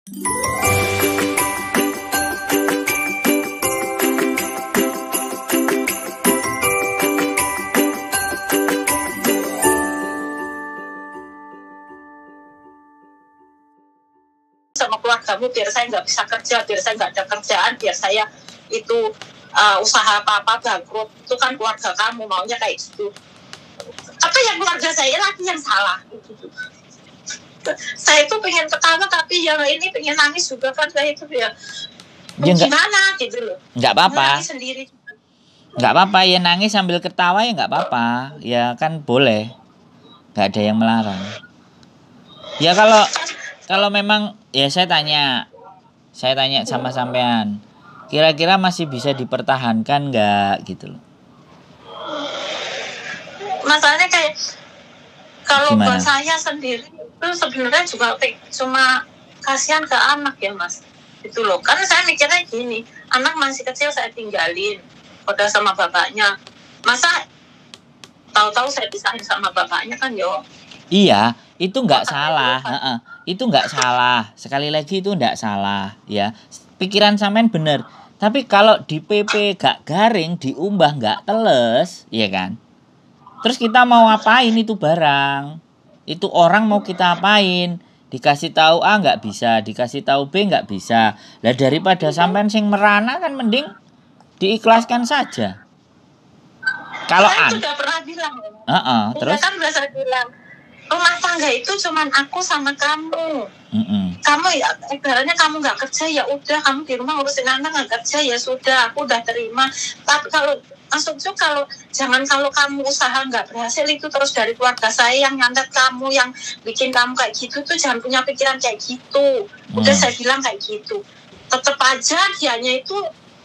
Sama keluargamu biar saya nggak bisa kerja, biar saya nggak ada kerjaan, biar saya itu usaha apa-apa bangkrut. Itu kan keluarga kamu maunya kayak gitu. Apa yang keluarga saya lagi yang salah gitu. Saya itu pengen ketawa tapi yang ini pengen nangis juga kan, saya itu ya gimana gitu loh. Nggak apa-apa. Nangis sendiri. Nggak apa-apa ya, nangis sambil ketawa ya nggak apa-apa. Ya kan boleh. Nggak ada yang melarang. Ya kalau memang ya saya tanya sama sampean. Kira-kira masih bisa dipertahankan nggak gitu loh. Masalahnya kayak kalau buat saya sendiri itu sebenarnya juga cuma kasihan ke anak ya Mas, itu loh. Karena saya mikirnya gini, anak masih kecil saya tinggalin udah sama bapaknya, masa tahu-tahu saya pisahin sama bapaknya kan yo. Iya, itu nggak salah. Itu nggak salah. Sekali lagi itu nggak salah ya. Pikiran sampean bener. Tapi kalau di PP gak garing, diumbah gak teles, ya kan? Terus kita mau ngapain itu barang? Itu orang mau kita apain? Dikasih tahu A nggak bisa, dikasih tahu B nggak bisa. Lah daripada sampean sing merana kan mending diikhlaskan saja. Kalau saya sudah pernah bilang. Terus kan udah saya bilang, rumah tangga itu cuman aku sama kamu. Kamu ya ibaratnya kamu nggak kerja ya udah, kamu di rumah ngurusin anak, nggak kerja ya sudah, aku udah terima. Tapi kalau maksudnya kalau kamu usaha nggak berhasil itu terus dari keluarga saya yang nyantet kamu, yang bikin kamu kayak gitu tuh jangan punya pikiran kayak gitu. Udah saya bilang kayak gitu. Tetep aja dianya itu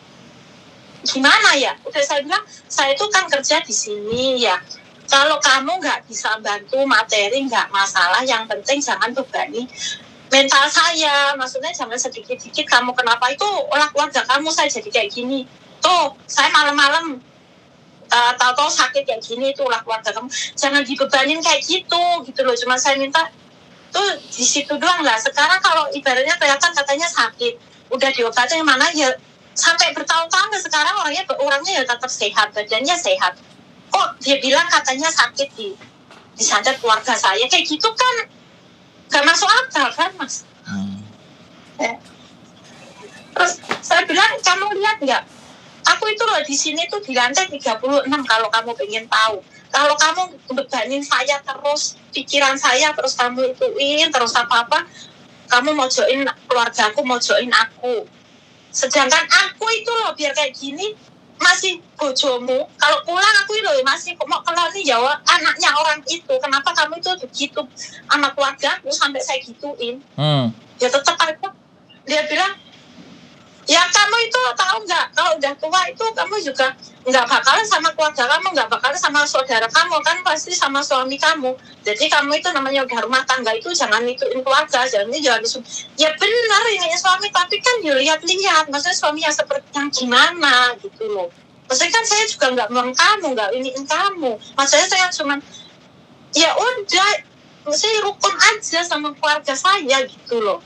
gimana ya? Udah saya bilang saya itu kan kerja di sini ya. Kalau kamu nggak bisa bantu materi nggak masalah, yang penting jangan bebani mental saya. Maksudnya jangan sedikit-sedikit kamu kenapa itu olah keluarga kamu saya jadi kayak gini. Tuh saya malam-malam tahu-tahu sakit kayak gini, itu olah keluarga kamu. Jangan dibebanin kayak gitu loh. Cuma saya minta tuh di situ doang lah. Sekarang kalau ibaratnya kelihatan katanya sakit, udah diobatin mana ya sampai bertahun-tahun, sekarang orangnya ya tetap sehat, badannya sehat. Kok dia bilang katanya sakit di santet keluarga saya kayak gitu kan gak masuk akal kan Mas. Ya. Terus saya bilang kamu lihat nggak, aku itu loh di sini tuh di lantai 36 kalau kamu pengen tahu. Kalau kamu bebanin saya terus, pikiran saya terus kamu ituin terus apa kamu mau join keluarga aku, mau join aku. Sedangkan aku itu loh biar kayak gini masih bojomu, kalau pulang aku itu masih mau keloni jawab anaknya orang itu, kenapa kamu itu begitu anak keluarga aku sampai saya gituin. Ya tetap aja dia bilang ya kamu itu tahu nggak, kalau udah tua itu kamu juga nggak bakalan sama keluarga kamu, nggak bakalan sama saudara kamu, kan pasti sama suami kamu. Jadi kamu itu namanya udah rumah tangga itu jangan ituin keluarga, jangan ya benar ini suami, tapi kan dilihat-lihat maksudnya suami yang seperti yang gimana gitu loh. Maksudnya kan saya juga nggak mau kamu, nggak iniin kamu, maksudnya saya cuman ya udah saya rukun aja sama keluarga saya gitu loh.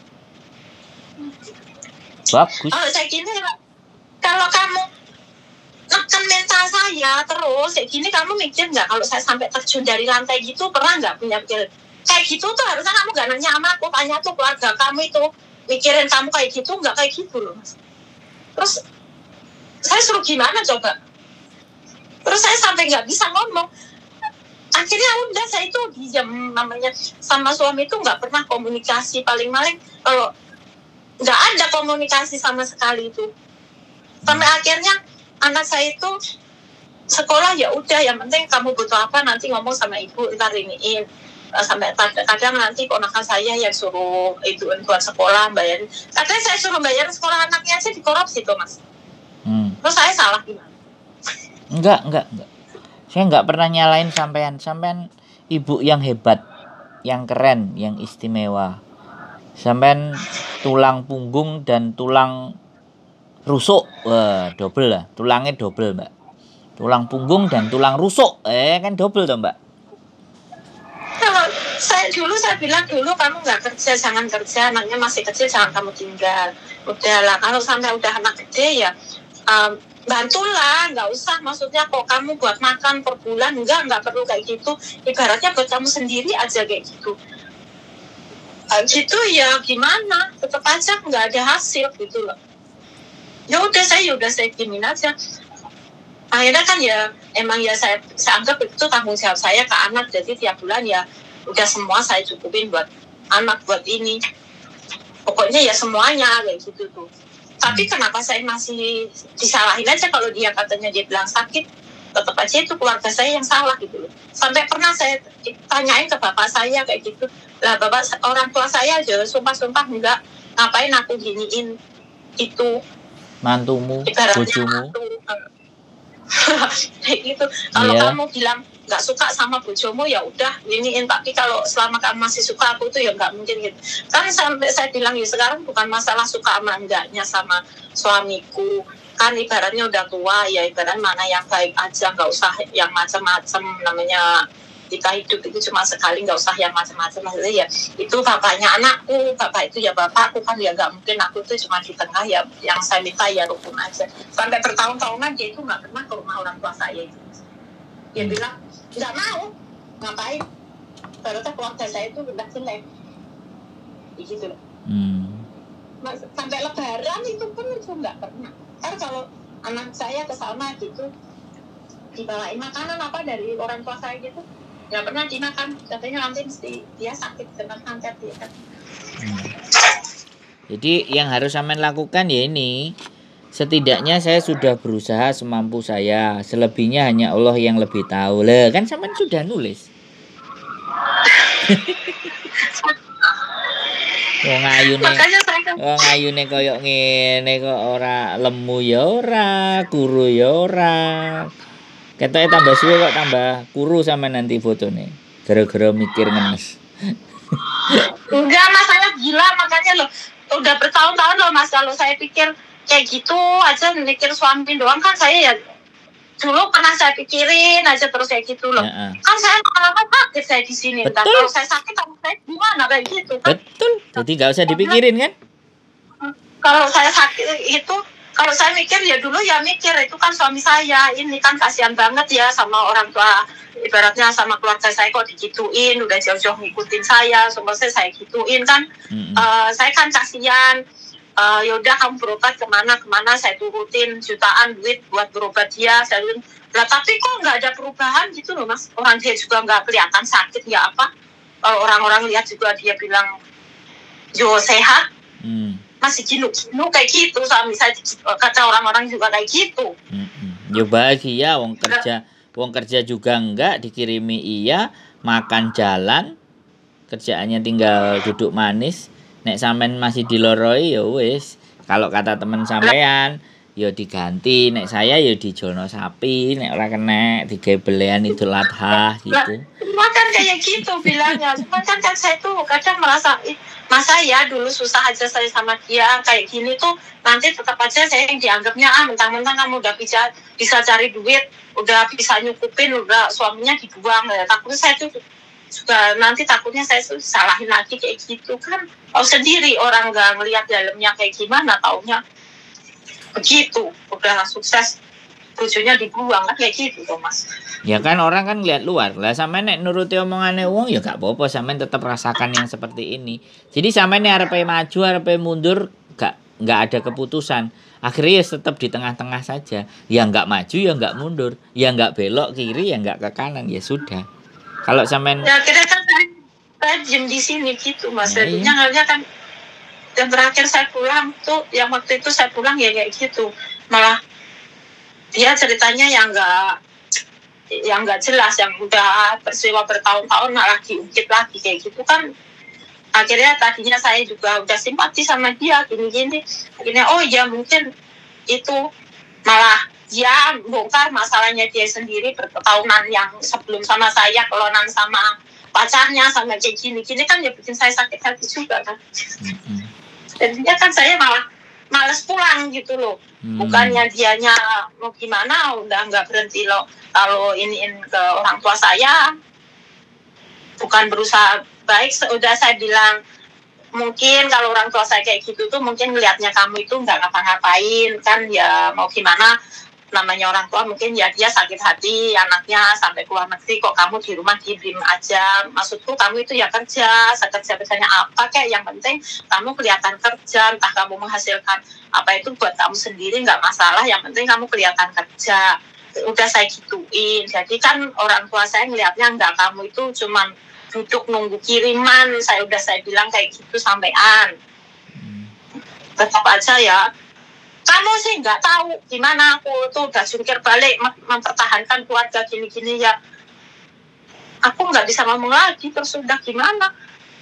Bagus. Kalau saya gini, kalau kamu neken mental saya terus kayak gini, kamu mikir nggak kalau saya sampai terjun dari lantai gitu, pernah nggak punya pikir kayak gitu tuh? Harusnya kamu nggak nanya sama aku, tanya tuh keluarga kamu itu mikirin kamu kayak gitu nggak, kayak gitu loh Mas. Terus saya suruh gimana coba? Terus saya sampai nggak bisa ngomong. Akhirnya udah saya itu diam, namanya sama suami itu nggak pernah komunikasi, paling-paling kalau nggak ada komunikasi sama sekali itu. Sampai akhirnya anak saya itu sekolah ya udah, yang penting kamu butuh apa nanti ngomong sama ibu ntar iniin. Sampai kadang nanti ponakan saya yang suruh itu buat sekolah bayarin. Kadang saya suruh bayar sekolah anaknya aja dikorupsi tuh Mas. Terus saya salah gimana? Enggak. Saya nggak pernah nyalain sampean. Sampean ibu yang hebat, yang keren, yang istimewa. Sampean tulang punggung dan tulang rusuk, wah double lah, tulangnya double Mbak. Tulang punggung dan tulang rusuk, kan double toh Mbak. Saya bilang dulu kamu nggak kerja, jangan kerja, anaknya masih kecil, jangan kamu tinggal. Udahlah, kalau sampai udah anak gede ya bantulah, nggak usah. Maksudnya kok kamu buat makan per bulan, nggak perlu kayak gitu. Ibaratnya buat kamu sendiri aja kayak gitu. Gitu ya gimana? Tetap aja nggak ada hasil gitu loh. Ya udah saya giniin aja. Akhirnya kan ya emang ya saya anggap itu tanggung jawab saya ke anak, jadi tiap bulan ya udah semua saya cukupin buat anak, buat ini. Pokoknya ya semuanya kayak gitu tuh. Tapi kenapa saya masih disalahin aja kalau dia katanya dia bilang sakit, tetap aja itu keluarga saya yang salah gitu loh. Sampai pernah saya tanyain ke bapak saya kayak gitu, lah bapak orang tua saya aja sumpah enggak, ngapain aku giniin itu mantumu, bojomu. Kayak gitu. Kalau kamu bilang nggak suka sama bojomu ya udah iniin, tapi kalau selama kamu masih suka aku tuh ya nggak mungkin gitu. Kan sampai saya bilang ya sekarang bukan masalah suka sama enggaknya sama suamiku, kan ibaratnya udah tua ya, ibarat mana yang baik aja, nggak usah yang macam-macam. Namanya kita hidup itu cuma sekali, nggak usah yang macam-macam. Maksudnya ya itu bapaknya anakku, bapak itu ya bapakku, kan ya nggak mungkin aku tuh cuma di tengah ya. Yang saya minta ya rukun aja. Sampai bertahun-tahunan dia itu nggak pernah ke rumah orang tua saya itu. Dia bilang nggak mau, ngapain? Ternyata keluarga saya itu udah jelek, gitu loh. Sampai lebaran itu pun itu nggak pernah. Kan kalau anak saya ke sana gitu dibawain makanan apa dari orang tua saya gitu, nggak pernah dimakan, katanya nanti mesti dia sakit dengan kanker dia kan. Jadi yang harus sampean lakukan ya ini, setidaknya saya sudah berusaha semampu saya, selebihnya hanya Allah yang lebih tahu. Lah kan sampean sudah nulis. Wong ayune koyo ngene kok ora lemu ya ora, kuru ya ora. Ketoke tambah suwe kok tambah kuru sama nanti fotone. Gara-gara mikir ngenes. Enggak, Mas, saya gila makanya loh. Udah bertahun-tahun loh Mas, kalau saya pikir kayak gitu aja, mikir suami doang kan saya ya dulu pernah saya pikirin aja terus kayak gitu loh. Kan saya lama-lama sakit saya di sini. Entah kalau saya sakit saya gimana kayak gitu kan. Betul. Jadi enggak usah dipikirin kan? Kalau saya sakit itu, kalau saya mikir ya dulu ya mikir itu kan suami saya, ini kan kasihan banget ya sama orang tua, ibaratnya sama keluarga saya kok digituin, udah jauh-jauh ngikutin saya, semua saya gituin kan. Saya kan kasihan. Yaudah kamu berobat kemana saya turutin jutaan duit buat berobat dia, saya turutin. Lah tapi kok nggak ada perubahan gitu loh Mas, orang dia juga nggak kelihatan sakit ya apa, orang-orang lihat juga dia bilang yo sehat, masih ginu kayak gitu, suami saya kata orang-orang juga kayak gitu. Ya bahagia, wong kerja juga enggak, dikirimi iya, makan jalan, kerjaannya tinggal duduk manis. Nek sampean masih diloroi ya wis. Kalau kata temen sampean ya diganti, nek saya ya dijono sapi, nek ora kena digawe belean Idul Adha gitu. Makan kayak gitu bilangnya. Cuman kan saya tuh kadang merasa masa ya dulu susah aja saya sama dia kayak gini tuh, nanti tetap aja saya yang dianggapnya mentang-mentang kamu udah bisa cari duit, udah bisa nyukupin, udah suaminya dibuang ya. Takutnya saya tuh juga nanti takutnya saya salahin lagi kayak gitu kan. Tahu sendiri orang nggak ngelihat dalamnya kayak gimana, taunya begitu udah sukses bojonya dibuang kan kayak gitu tuh Mas. Ya kan orang kan lihat luar. Lah sampean nek nuruti omongane wong ya gak apa-apa, sampean tetap rasakan yang seperti ini. Jadi sampean nek arepe maju arepe mundur gak ada keputusan. Akhirnya ya tetap di tengah-tengah saja. Ya enggak maju ya enggak mundur, ya enggak belok kiri ya enggak ke kanan, ya sudah. Kalau sampean ya kita kan saya diem di sini gitu Mas. Jadinya ngeliatnya kan yang terakhir saya pulang tuh, yang waktu itu saya pulang ya kayak gitu, malah dia ceritanya yang nggak jelas, yang udah peristiwa bertahun-tahun malah diungkit lagi kayak gitu kan. Akhirnya tadinya saya juga udah simpati sama dia gini-gini, akhirnya oh ya mungkin itu malah dia bongkar masalahnya dia sendiri bertahunan yang sebelum sama saya, kelonan sama pacarnya sama kayak gini-gini kan ya bikin saya sakit hati juga kan. Jadinya kan saya malah males pulang gitu loh. Bukannya dianya mau gimana, udah nggak berhenti loh kalau iniin ke orang tua saya, bukan berusaha baik sudah saya bilang, mungkin kalau orang tua saya kayak gitu tuh mungkin ngelihatnya kamu itu nggak ngapa-ngapain kan, ya mau gimana, namanya orang tua mungkin ya dia sakit hati anaknya sampai keluar negeri kok kamu di rumah diem aja. Maksudku kamu itu ya kerja kerjanya apa kayak, yang penting kamu kelihatan kerja, entah kamu menghasilkan apa itu buat kamu sendiri nggak masalah, yang penting kamu kelihatan kerja. Udah saya gituin. Jadi kan orang tua saya ngelihatnya nggak, kamu itu cuman duduk nunggu kiriman. Saya bilang kayak gitu sampean. Tetap aja ya, kamu sih nggak tahu gimana aku tuh udah jungkir balik mempertahankan keluarga gini-gini ya. Aku nggak bisa ngomong lagi, terus udah gimana?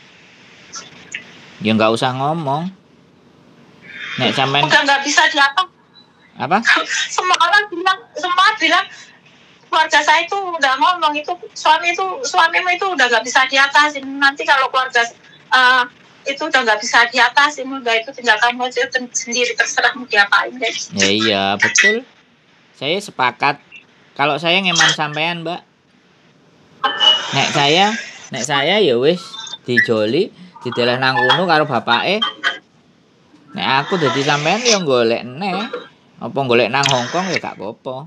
Ya nggak usah ngomong. Nek sampean udah nggak bisa diapa. Apa? Semua bilang keluarga saya itu udah ngomong itu suamimu itu udah nggak bisa diatasin. Nanti kalau keluarga itu udah nggak bisa diatasin, udah itu tinggal kamu aja sendiri, terserah mau diapain deh. Ya iya betul, saya sepakat. Kalau saya ngeman sampean Mbak, nek saya ya wis dijoli dideleh nang kono karo bapake. Nek aku dadi sampean ya golek neh, apa golek nang Hongkong ya gak apa-apa.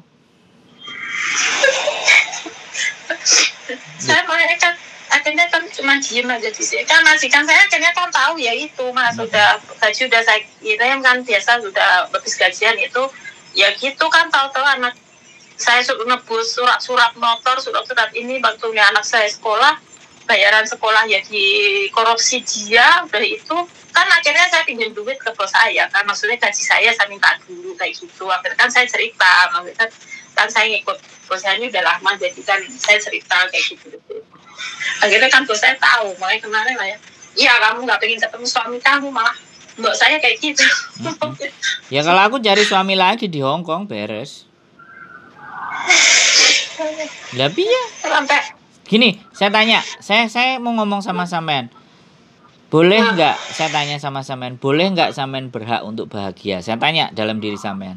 Saya makanya kan akhirnya kan cuma diem aja di sini kan, majikan saya akhirnya kan tahu ya itu Mas, sudah gaji udah saya kirim kan, biasa sudah habis gajian itu ya gitu kan, tahu-tahu anak saya suruh nebus surat motor, surat ini waktunya anak saya sekolah, bayaran sekolah ya dikorupsi dia, udah itu kan akhirnya saya pinjam duit ke bos saya kan, maksudnya gaji saya minta dulu kayak gitu. Akhirnya kan saya cerita, maksudnya kan saya ngikut bos saya ini udah lama, jadi kan saya cerita kayak gitu. Akhirnya kan bos saya tahu, makanya kemarin lah ya, iya kamu nggak pengen ketemu suami kamu, malah mbak saya kayak gitu. Ya kalau aku cari suami lagi di Hongkong beres. Lah piye? Sampai gini, saya tanya, saya mau ngomong sama sampean. Boleh nggak, saya tanya sama sampean, boleh nggak sampean berhak untuk bahagia? Saya tanya dalam diri sampean.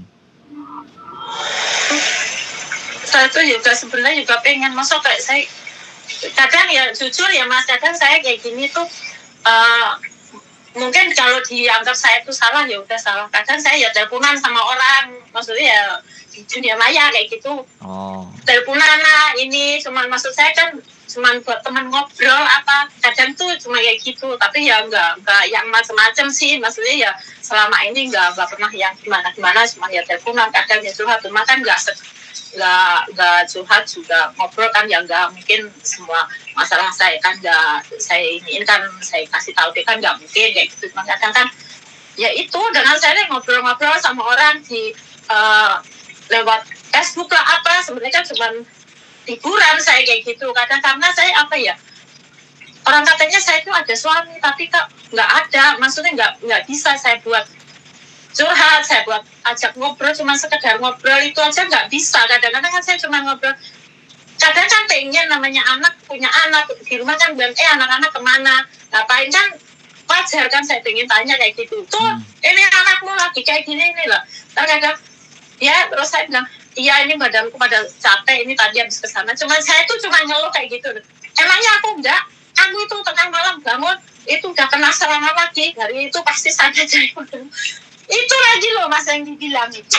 Saya tuh juga sebenarnya juga pengen, masuk kayak saya kadang ya jujur ya Mas, kadang saya kayak gini tuh mungkin kalau dianggap saya tuh salah ya udah salah. Kadang saya ya teleponan sama orang, maksudnya ya di dunia maya kayak gitu. Teleponan lah ini, cuman maksud saya kan cuman buat teman ngobrol apa, kadang tuh cuma kayak gitu, tapi ya enggak yang macam-macam sih, maksudnya ya selama ini enggak pernah yang gimana cuma ya teleponan, kadang ya curhat, cuma kan enggak curhat juga ngobrol kan ya, enggak mungkin semua masalah saya kan enggak saya iniin kan, saya kasih tahu dia kan enggak mungkin kayak gitu. Cuma kadang kan ya itu dengan saya ngobrol-ngobrol sama orang di lewat Facebook lah apa, sebenarnya kan cuma hiburan saya kayak gitu. Kadang karena saya apa ya, orang katanya saya itu ada suami, tapi kok nggak ada, maksudnya nggak bisa saya buat curhat, saya buat ajak ngobrol, cuma sekedar ngobrol itu aja nggak bisa. Kadang-kadang kan saya cuma ngobrol, kadang kan pengen namanya anak, punya anak di rumah kan bilang anak-anak kemana, ngapain, kan wajar kan saya pengen tanya kayak gitu. Tuh ini anakmu lagi kayak gini nih loh. Kadang ya terus saya bilang, iya ini badanku pada capek, ini tadi habis kesana. Cuman saya tuh cuma ngeluh kayak gitu. Emangnya aku enggak? Aku itu tengah malam bangun, itu udah kena serangan lagi. Hari itu pasti saya jadi itu lagi loh Mas yang dibilang itu.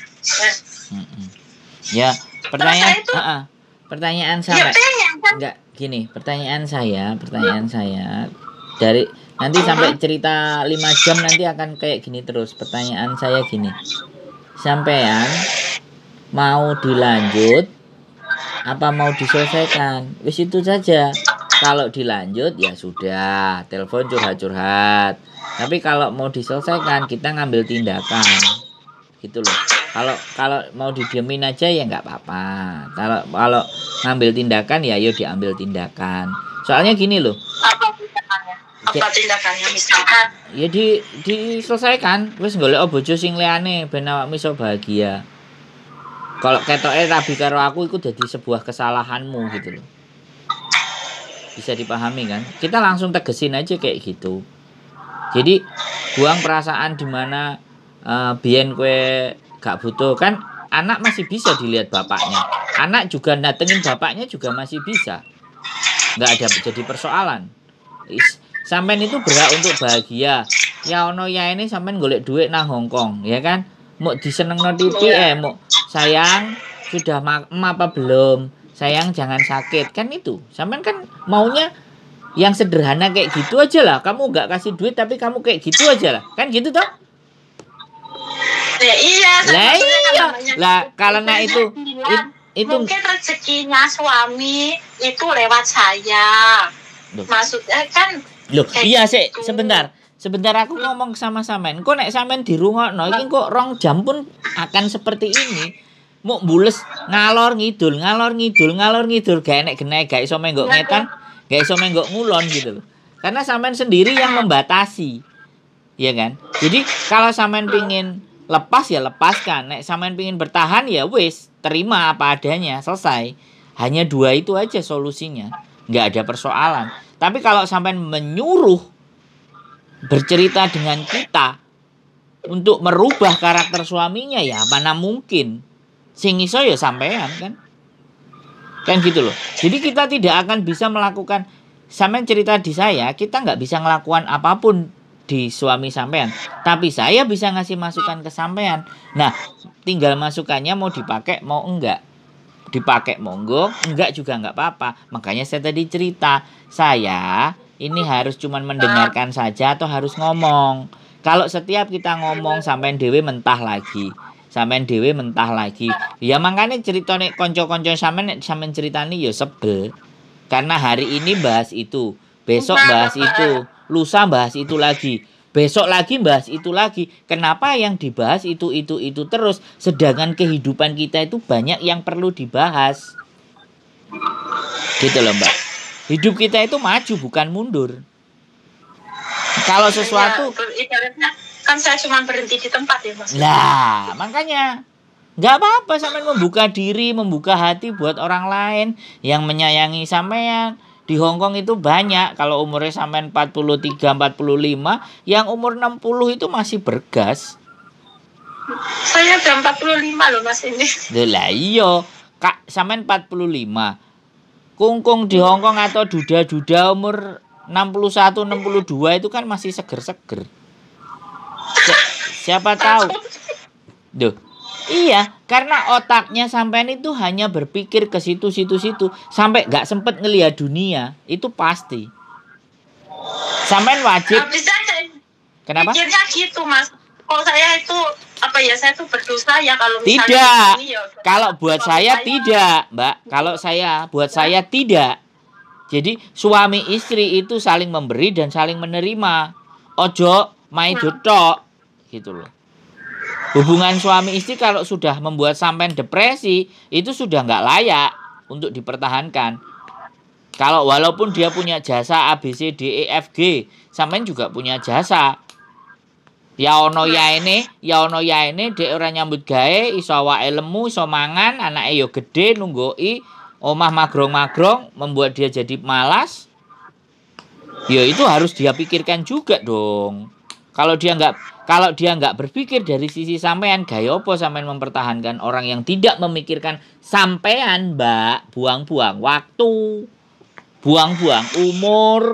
Ya, pertanyaan saya. Enggak, gini, pertanyaan saya dari nanti sampai cerita 5 jam nanti akan kayak gini terus. Pertanyaan saya gini. Sampean mau dilanjut apa mau diselesaikan? Wis itu saja. Kalau dilanjut ya sudah, telepon curhat-curhat. Tapi kalau mau diselesaikan kita ngambil tindakan. Gitu loh. Kalau mau didiemin aja ya nggak apa-apa. Kalau ngambil tindakan ya yuk diambil tindakan. Soalnya gini loh. Apa tindakannya misalkan? Ya diselesaikan. Wis golek bojo sing liyane ben awakmu iso bahagia. Kalau ketoke rabi karo aku itu jadi sebuah kesalahanmu gitu loh. Bisa dipahami kan? Kita langsung tegesin aja kayak gitu. Jadi buang perasaan di mana biyen kowe gak butuh kan, anak masih bisa dilihat bapaknya. Anak juga datengin bapaknya juga masih bisa. Nggak ada jadi persoalan. Sampean itu berhak untuk bahagia. Ya ono ya ini sampean golek duit nang Hongkong, ya kan? Mau disenengno TV mau sayang sudah apa belum? Sayang jangan sakit. Kan itu. Sampean kan maunya yang sederhana kayak gitu aja lah. Kamu nggak kasih duit tapi kamu kayak gitu aja lah. Kan gitu toh? Ya iya. Lah iya. Lah karena itu mungkin rezekinya suami itu lewat saya. Maksudnya kan loh, iya sih, sebentar aku ngomong sama sampean. Kok nek sampean dirungokno iki kok 2 jam pun akan seperti ini. Mau bules ngalor ngidul, gak enek geneh, gak iso menggok ngetan, gak iso menggok ngulon gitu loh. Karena sampean sendiri yang membatasi. Iya kan? Jadi kalau sampean pingin lepas ya lepaskan. Nek sampean pingin bertahan ya wis, terima apa adanya, selesai. Hanya 2 itu aja solusinya. Nggak ada persoalan. Tapi kalau sampean menyuruh bercerita dengan kita untuk merubah karakter suaminya, ya mana mungkin. Sing iso ya sampean kan gitu loh. Jadi kita tidak akan bisa melakukan, sampean cerita di saya, kita nggak bisa melakukan apapun di suami sampean, tapi saya bisa ngasih masukan ke sampean. Nah, tinggal masukannya mau dipakai mau enggak. Dipakai monggo, enggak juga enggak apa-apa. Makanya saya tadi cerita, saya ini harus cuman mendengarkan saja atau harus ngomong. Kalau setiap kita ngomong sampean dhewe mentah lagi. Ya makanya ceritane konco-konco sampean ceritani ya sebel. Karena hari ini bahas itu, besok bahas itu, lusa bahas itu lagi, besok lagi bahas itu lagi. Kenapa yang dibahas itu terus, sedangkan kehidupan kita itu banyak yang perlu dibahas. Gitu loh, Mbak. Hidup kita itu maju bukan mundur. Kalau sesuatu kan saya cuma berhenti di tempat ya, Mas. Lah, makanya nggak apa-apa sampean membuka diri, membuka hati buat orang lain yang menyayangi sampean. Di Hongkong itu banyak, kalau umurnya sampean 43, 45, yang umur 60 itu masih bergas. Saya udah 45 loh, Mas ini. Lah iya, Kak, sampean 45. Kungkung di Hongkong atau duda-duda umur 61, 62 itu kan masih seger-seger. Siapa tahu. Duh. Iya, karena otaknya sampean itu hanya berpikir ke situ sampai nggak sempet ngelihat dunia, itu pasti. Sampean wajib. Kenapa? Pikirnya gitu, Mas. Kalau saya itu saya tuh berdosa ya kalau misalnya tidak. Ini, ya, kalau buat saya tidak, Mbak. Kalau buat saya tidak. Jadi suami istri itu saling memberi dan saling menerima. Ojo main dotok gitu loh. Hubungan suami istri kalau sudah membuat sampean depresi, itu sudah nggak layak untuk dipertahankan. Kalau walaupun dia punya jasa A, B, C, D, E, F, G, sampean juga punya jasa. Ya ono ya ini dek ora nyambut gawe, iso awake lemu, iso mangan, anake yo gede nunggoi, omah magrong-magrong, membuat dia jadi malas. Ya itu harus dia pikirkan juga dong. Kalau dia nggak berpikir dari sisi sampean, gaya apa sampean mempertahankan orang yang tidak memikirkan sampean, Mbak? Buang-buang waktu, buang-buang umur.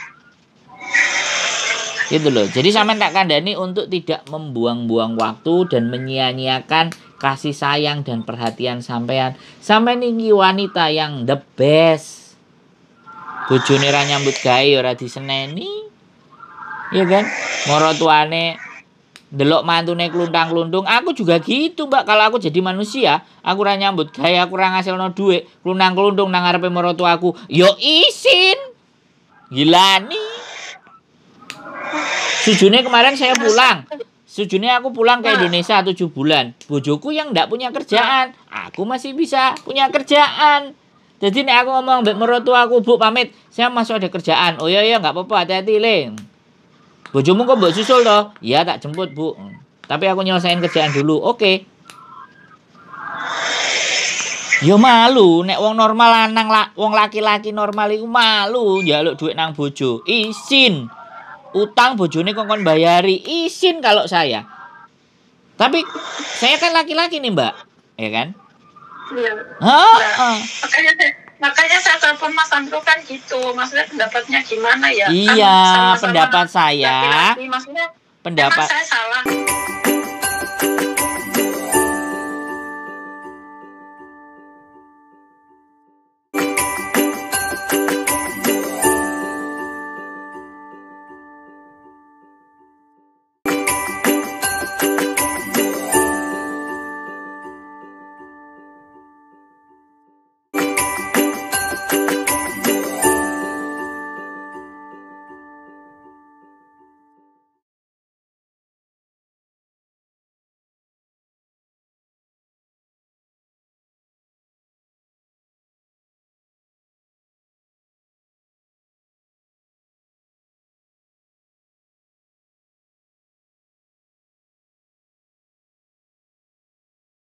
Gitu loh. Jadi sampean tak kandhani untuk tidak membuang-buang waktu dan menyia-nyiakan kasih sayang dan perhatian sampean. Sampean iki wanita yang the best. Bojone ra nyambut gawe ora diseneni. Iya kan? Moro tuane delok mantune kluntang-kluntung. Aku juga gitu, Mbak. Kalau aku jadi manusia, aku ora nyambut gawe, aku ora ngasilno dhuwit, kluntang-kluntung nang ngarepe moro tuaku. Yo isin. Gilani. Sujune kemarin saya pulang. Sujune aku pulang ke Indonesia 7 bulan. Bojoku yang ndak punya kerjaan, aku masih bisa punya kerjaan. Jadi nek aku ngomong mbek mertuaku, "Bu, pamit, saya masuk ada kerjaan." "Oh iya enggak apa-apa, hati-hati, Le." "Bojomu kok mbok susul toh?" "Iya, tak jemput, Bu. Tapi aku nyelesain kerjaan dulu." "Oke." Yo malu nek wong normal lanang wong laki-laki normal iku malu njaluk duit nang bojo. Isin. Utang bojone kongkon bayari, isin kalau saya. Tapi saya kan laki-laki nih, Mbak. Ya kan? Iya. Heeh. Makanya saya telepon Mas Andro kan gitu. Maksudnya pendapatnya gimana ya? Iya, Kan sama-sama pendapat saya. laki-laki. Maksudnya Pendapat emang saya salah.